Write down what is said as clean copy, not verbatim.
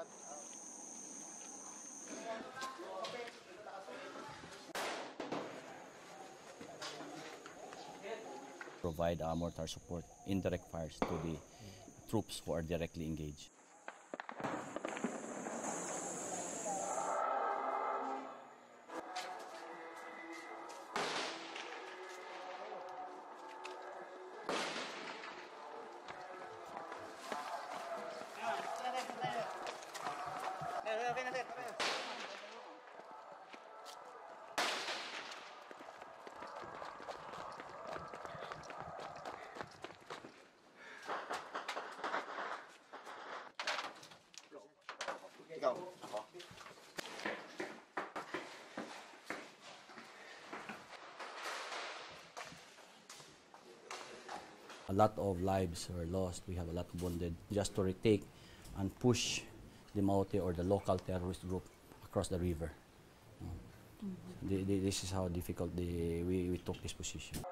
Provide mortar support, indirect fires to the troops who are directly engaged. A lot of lives were lost. We have a lot of wounded. Just to retake and push the Maute or the local terrorist group across the river. This is how difficult we took this position.